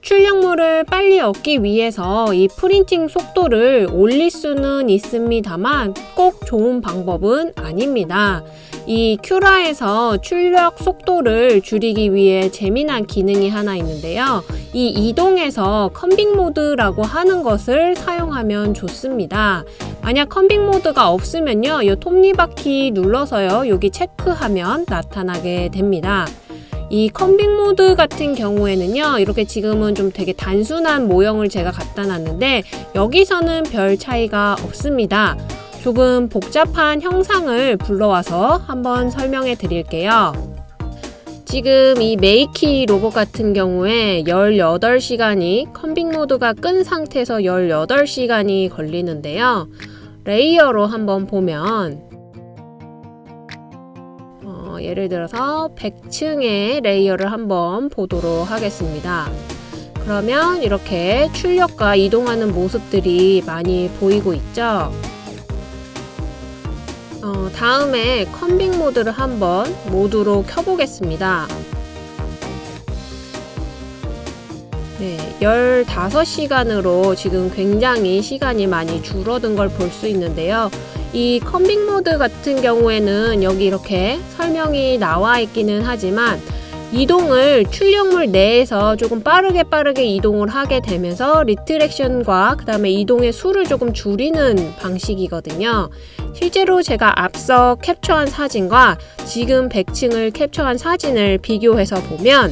출력물을 빨리 얻기 위해서 이 프린팅 속도를 올릴 수는 있습니다만 꼭 좋은 방법은 아닙니다. 이 큐라에서 출력 속도를 줄이기 위해 재미난 기능이 하나 있는데요. 이 이동에서 컨빅 모드라고 하는 것을 사용하면 좋습니다. 만약 컨빅 모드가 없으면요, 이 톱니바퀴 눌러서요, 여기 체크하면 나타나게 됩니다. 이 컨빅 모드 같은 경우에는요, 이렇게 지금은 좀 되게 단순한 모형을 제가 갖다 놨는데 여기서는 별 차이가 없습니다. 조금 복잡한 형상을 불러와서 한번 설명해 드릴게요. 지금 이 메이키 로봇 같은 경우에 18시간이 컨빅 모드가 끈 상태에서 18시간이 걸리는데요. 레이어로 한번 보면 예를 들어서 100층의 레이어를 한번 보도록 하겠습니다. 그러면 이렇게 출력과 이동하는 모습들이 많이 보이고 있죠. 다음에 컨빅 모드를 한번 모두로 켜보겠습니다. 네, 15시간으로 지금 굉장히 시간이 많이 줄어든 걸 볼 수 있는데요. 이 컨빅 모드 같은 경우에는 여기 이렇게 설명이 나와 있기는 하지만 이동을 출력물 내에서 조금 빠르게 이동을 하게 되면서 리트랙션과 그 다음에 이동의 수를 조금 줄이는 방식이거든요. 실제로 제가 앞서 캡처한 사진과 지금 100층을 캡처한 사진을 비교해서 보면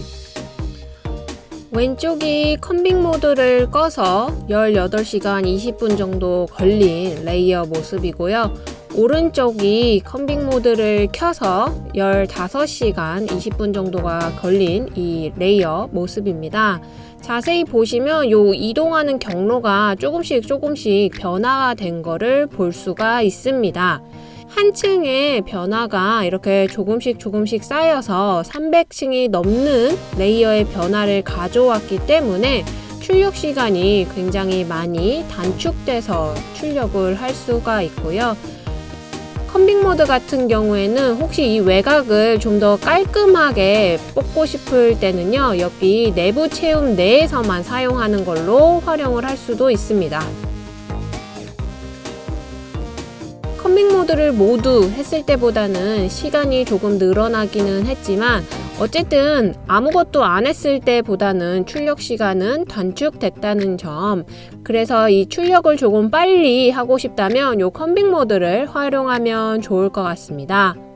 왼쪽이 컨빅 모드를 꺼서 18시간 20분 정도 걸린 레이어 모습이고요. 오른쪽이 컨빅 모드를 켜서 15시간 20분 정도가 걸린 이 레이어 모습입니다. 자세히 보시면 요 이동하는 경로가 조금씩 변화가 된 거를 볼 수가 있습니다. 한 층의 변화가 이렇게 조금씩 쌓여서 300층이 넘는 레이어의 변화를 가져왔기 때문에 출력 시간이 굉장히 많이 단축돼서 출력을 할 수가 있고요. 컨빅 모드 같은 경우에는 혹시 이 외곽을 좀 더 깔끔하게 뽑고 싶을 때는요, 여기 내부 채움 내에서만 사용하는 걸로 활용을 할 수도 있습니다. 컨빅 모드를 모두 했을 때보다는 시간이 조금 늘어나기는 했지만 어쨌든 아무것도 안 했을 때보다는 출력 시간은 단축됐다는 점, 그래서 이 출력을 조금 빨리 하고 싶다면 이 컨빅 모드를 활용하면 좋을 것 같습니다.